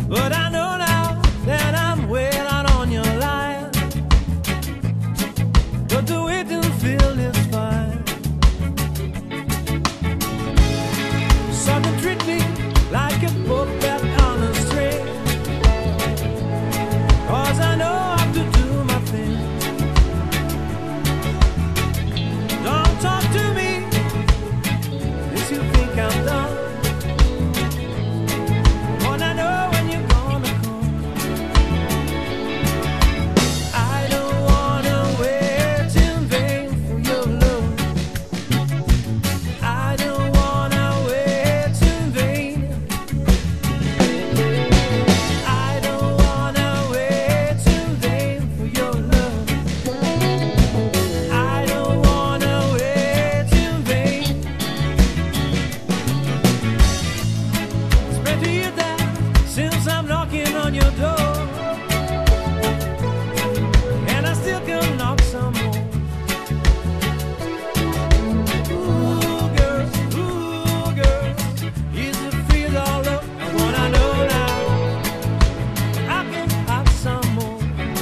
But I know now that I'm well out on your line. But the waiting feel is fine. So to treat me like a puppet on a string, 'cause I know how to do my thing. Don't talk to me if you think I'm done. Wanna know when you're gonna come. I don't wanna wait in vain for your love. I don't wanna wait in vain. I don't wanna wait in vain for your love. I don't wanna wait in vain. It's been 2 years that since I'm knocking on your door, and I still can knock some more. Ooh, girls, is it free all up? I wanna know now. I can have some more.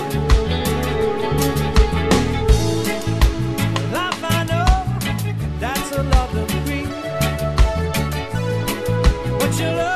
Life I know, that's a lot of grief. But your love